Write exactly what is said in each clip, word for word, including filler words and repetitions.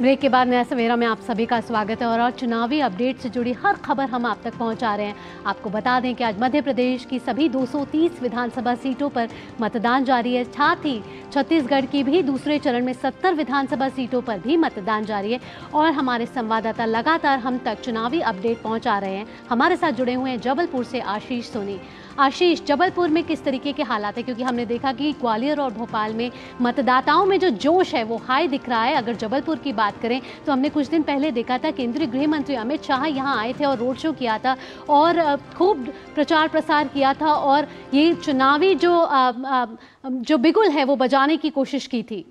Break के बाद नया सवेरा में आप सभी का स्वागत है और, और चुनावी अपडेट से जुड़ी हर खबर हम आप तक पहुंचा रहे हैं। आपको बता दें कि आज मध्य प्रदेश की सभी दो सौ तीस विधानसभा सीटों पर मतदान जारी है। साथ ही छत्तीसगढ़ की भी दूसरे चरण में सत्तर विधानसभा सीटों पर भी मतदान जारी है और हमारे संवाददाता लगातार हम तक चुनावी अपडेट पहुँचा रहे हैं। हमारे साथ जुड़े हुए हैं जबलपुर से आशीष सोनी। आशीष, जबलपुर में किस तरीके के हालात है, क्योंकि हमने देखा कि ग्वालियर और भोपाल में मतदाताओं में जो जोश है वो हाई दिख रहा है। अगर जबलपुर की बात करें तो हमने कुछ दिन पहले देखा था केंद्रीय गृह मंत्री अमित शाह यहाँ आए थे और रोड शो किया था और खूब प्रचार प्रसार किया था और ये चुनावी जो जो बिगुल है वो बजाने की कोशिश की थी।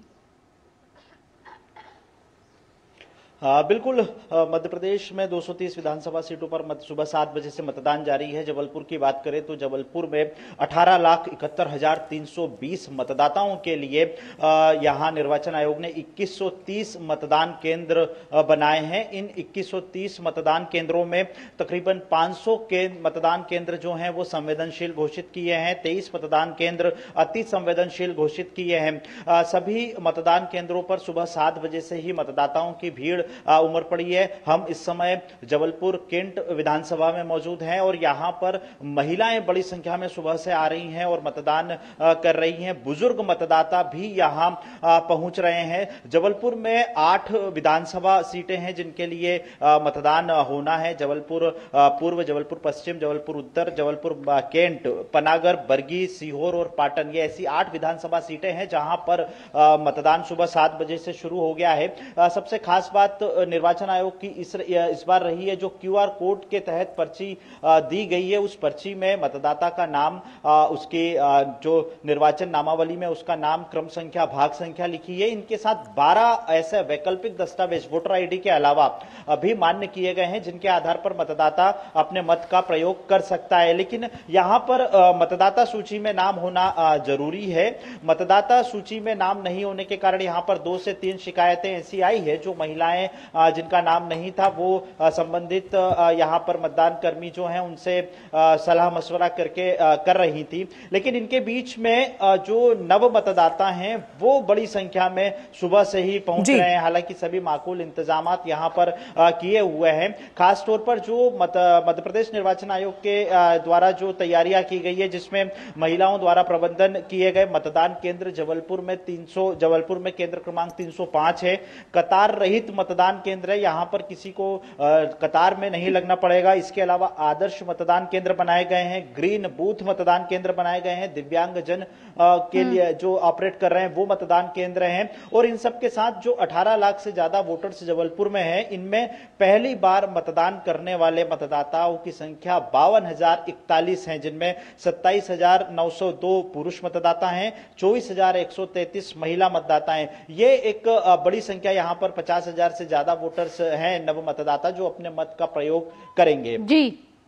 हाँ बिल्कुल, मध्य प्रदेश में दो सौ तीस विधानसभा सीटों पर मत सुबह सात बजे से मतदान जारी है। जबलपुर की बात करें तो जबलपुर में अठारह लाख इकहत्तर हजार तीन सौ बीस मतदाताओं के लिए यहाँ निर्वाचन आयोग ने इक्कीस सौ तीस मतदान केंद्र बनाए हैं। इन इक्कीस सौ तीस मतदान केंद्रों में तकरीबन पाँच सौ के मतदान केंद्र जो हैं वो संवेदनशील घोषित किए हैं। तेईस मतदान केंद्र अति संवेदनशील घोषित किए हैं। सभी मतदान केंद्रों पर सुबह सात बजे से ही मतदाताओं की भीड़ उमड़ पड़ी है। हम इस समय जबलपुर केंट विधानसभा में मौजूद हैं और यहां पर महिलाएं बड़ी संख्या में सुबह से आ रही हैं और मतदान कर रही हैं। बुजुर्ग मतदाता भी यहां पहुंच रहे हैं। जबलपुर में आठ विधानसभा सीटें हैं जिनके लिए मतदान होना है। जबलपुर पूर्व, जबलपुर पश्चिम, जबलपुर उत्तर, जबलपुर केंट, पनागर, बरगी, सीहोर और पाटन, ये ऐसी आठ विधानसभा सीटें हैं जहां पर मतदान सुबह सात बजे से शुरू हो गया है। सबसे खास बात निर्वाचन आयोग की इस इस बार रही है, जो क्यूआर कोड के तहत पर्ची दी गई है उस पर्ची में मतदाता का नाम, उसके जो निर्वाचन नामावली में उसका नाम, क्रम संख्या, भाग संख्या लिखी है। इनके साथ बारह ऐसे वैकल्पिक दस्तावेज वोटर आईडी के अलावा अभी मान्य किए गए हैं जिनके आधार पर मतदाता अपने मत का प्रयोग कर सकता है। लेकिन यहां पर मतदाता सूची में नाम होना जरूरी है। मतदाता सूची में नाम नहीं होने के कारण यहां पर दो से तीन शिकायतें ऐसी आई है। जो महिलाएं जिनका नाम नहीं था वो संबंधित यहां पर मतदान कर्मी जो हैं उनसे सलाह मशवरा करके कर रही थी। लेकिन इनके बीच में जो नव मतदाता हैं वो बड़ी संख्या में सुबह से ही पहुंच रहे हैं। हालांकि सभी माकूल इंतजामात यहां पर किए हुए हैं। खास तौर पर जो मध्य प्रदेश निर्वाचन आयोग के द्वारा जो तैयारियां की गई है, जिसमें महिलाओं द्वारा प्रबंधन किए गए मतदान केंद्र जबलपुर में तीन सौ जबलपुर में केंद्र क्रमांक तीन सौ पांच है। कतार रहित मतदान केंद्र है, यहां पर किसी को कतार में नहीं लगना पड़ेगा। इसके अलावा आदर्श मतदान केंद्र बनाए गए हैं, ग्रीन बूथ मतदान केंद्र बनाए गए हैं, दिव्यांगजन के लिए जो ऑपरेट कर रहे हैं वो मतदान केंद्र हैं। और इन सब के साथ जो अठारह लाख से ज्यादा वोटर्स जबलपुर में हैं, इनमें पहली बार मतदान करने वाले मतदाताओं की संख्या बावन हजार इकतालीस है, जिनमें सत्ताईस हजार नौ सौ दो पुरुष मतदाता हैं, चौबीस हजार एक सौ तैंतीस महिला मतदाता हैं। ये एक बड़ी संख्या, यहां पर पचास हजार से ज्यादा वोटर्स हैं, नव मतदाता जो अपने मत का प्रयोग करेंगे। जी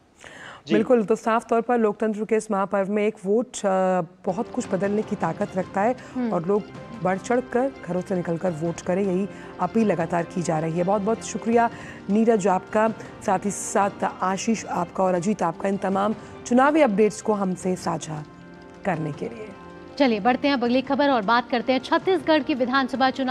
बिल्कुल, तो साफ तौर पर लोकतंत्र के इस महापर्व में एक वोट बहुत कुछ बदलने की ताकत रखता है और लोग बढ़ चढ़ कर घरों से निकलकर वोट करें, यही अपील लगातार की जा रही है। बहुत बहुत शुक्रिया नीरज आपका, साथ ही साथ आशीष आपका और अजीत आपका, इन तमाम चुनावी अपडेट्स को हमसे साझा करने के लिए। चलिए बढ़ते हैं अब अगली खबर और बात करते हैं छत्तीसगढ़ की विधानसभा चुनाव